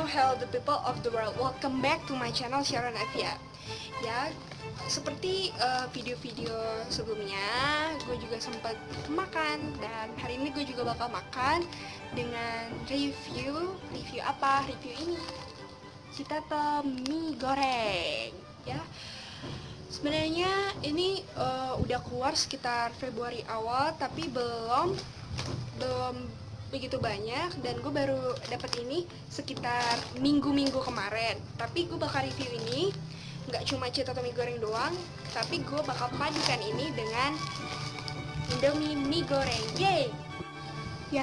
hello the people of the world. Welcome back to my channel Sharon Evia. Ya, seperti video-video sebelumnya, gue juga sempat makan dan hari ini gue juga bakal makan dengan review apa? Review ini. Citato mie goreng. Ya. Sebenarnya ini udah keluar sekitar Februari awal, tapi belum begitu banyak, dan gue baru dapat ini sekitar minggu-minggu kemarin. Tapi gue bakal review ini nggak cuma Citato mie goreng doang, tapi gue bakal padukan ini dengan Indomie mie goreng. Yeay! Ya,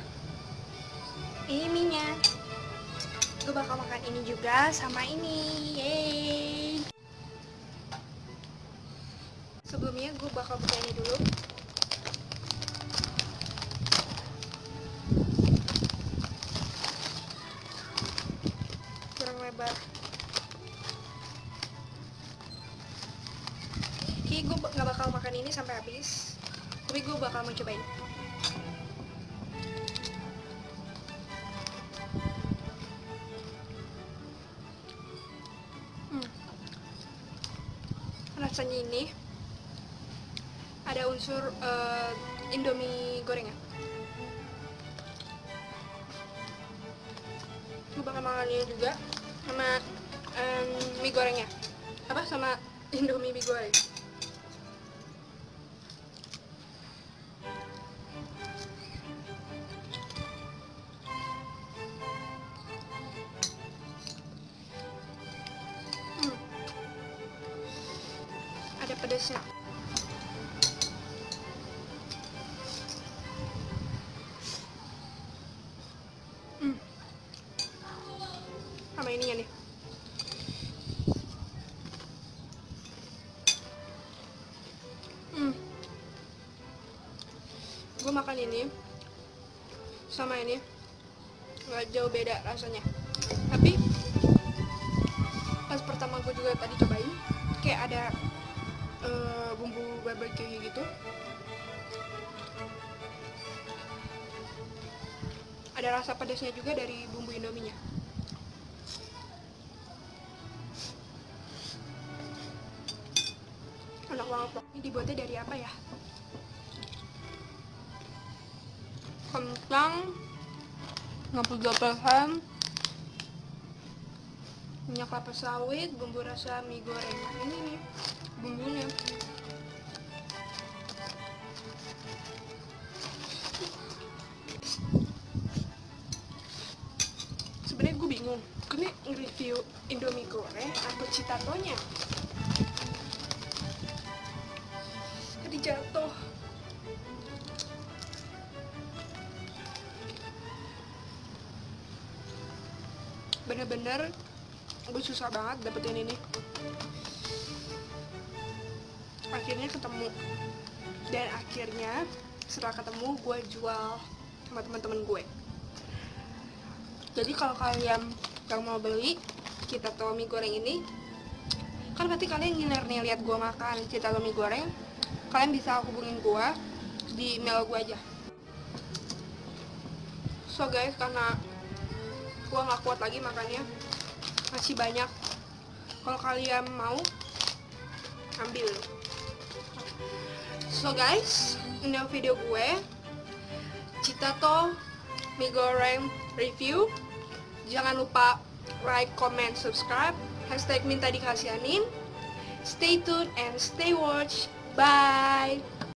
ini mie-nya. Gue bakal makan ini juga sama ini. Yeay! Sebelumnya gue bakal buka ini dulu. Kurang lebar. Oke, gue gak bakal makan ini sampai habis, tapi gue bakal mau cobain. Rasanya ini ada unsur Indomie gorengnya. Gue bakal makan ini juga sama mie gorengnya, sama Indomie mie goreng. Ada pedasnya. Sama ininya nih. Gue makan ini sama ini nggak jauh beda rasanya, tapi pas pertama gue juga tadi cobain kayak ada bumbu barbecue gitu, ada rasa pedasnya juga dari bumbu Indominya. Enak banget loh. Ini dibuatnya dari apa ya? Kentang 63%, minyak kelapa sawit, bumbu rasa mie goreng. Ini nih bumbunya. Sebenarnya gue bingung, ini nge-review Indomie goreng atau Citatonya. Tadi jatuh. Bener-bener gue susah banget dapetin ini. Akhirnya ketemu, dan akhirnya setelah ketemu gue jual sama teman-teman gue. Jadi kalau kalian yang mau beli Citato mie goreng ini, kan berarti kalian ngiler nih lihat gue makan Citato mie goreng, kalian bisa hubungin gue di email gue aja. So guys, karena gue gak kuat lagi makannya, masih banyak. Kalau kalian mau ambil. So guys, ini video gue Citato mie goreng review. Jangan lupa like, comment, subscribe, #minta dikasihanin. Stay tuned and stay watch. Bye.